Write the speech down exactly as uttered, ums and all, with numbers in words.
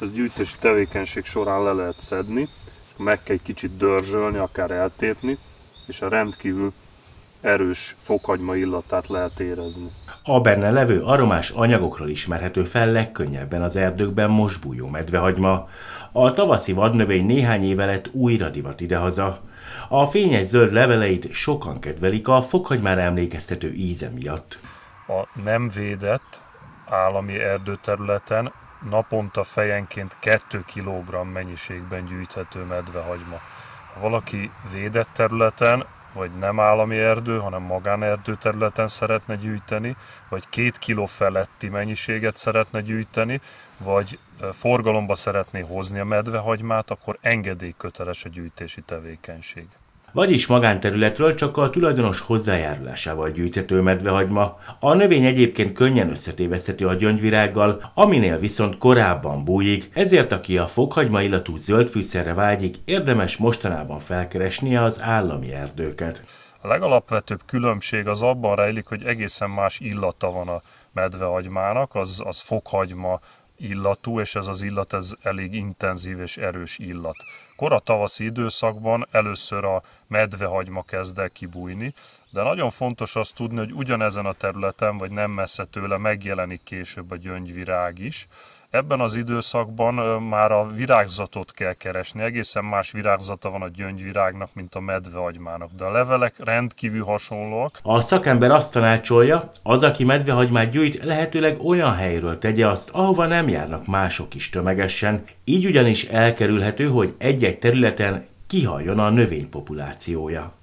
ezt gyűjtési tevékenység során le lehet szedni, meg kell egy kicsit dörzsölni, akár eltépni, és a rendkívül erős fokhagyma illatát lehet érezni. A benne levő aromás anyagokról ismerhető fel legkönnyebben az erdőkben most bújó medvehagyma. A tavaszi vadnövény néhány éve lett újra divat idehaza. A fényes zöld leveleit sokan kedvelik a fokhagymára emlékeztető íze miatt. A nem védett állami erdőterületen naponta fejenként két kilogramm mennyiségben gyűjthető medvehagyma. Ha valaki védett területen, vagy nem állami erdő, hanem magánerdő területen szeretne gyűjteni, vagy két kiló feletti mennyiséget szeretne gyűjteni, vagy forgalomba szeretné hozni a medvehagymát, akkor engedélyköteles a gyűjtési tevékenység. Vagyis magánterületről csak a tulajdonos hozzájárulásával gyűjthető medvehagyma. A növény egyébként könnyen összetéveszthető a gyöngyvirággal, aminél viszont korábban bújik, ezért aki a fokhagyma illatú zöld fűszerre vágyik, érdemes mostanában felkeresnie az állami erdőket. A legalapvetőbb különbség az abban rejlik, hogy egészen más illata van a medvehagymának, az, az fokhagyma illatú, és ez az illat ez elég intenzív és erős illat. Kora tavaszi időszakban először a medvehagyma kezd el kibújni, de nagyon fontos azt tudni, hogy ugyanezen a területen, vagy nem messze tőle megjelenik később a gyöngyvirág is. Ebben az időszakban már a virágzatot kell keresni, egészen más virágzata van a gyöngyvirágnak, mint a medvehagymának, de a levelek rendkívül hasonlóak. A szakember azt tanácsolja, az, aki medvehagymát gyűjt, lehetőleg olyan helyről tegye azt, ahova nem járnak mások is tömegesen, így ugyanis elkerülhető, hogy egy-egy területen kihaljon a növény populációja.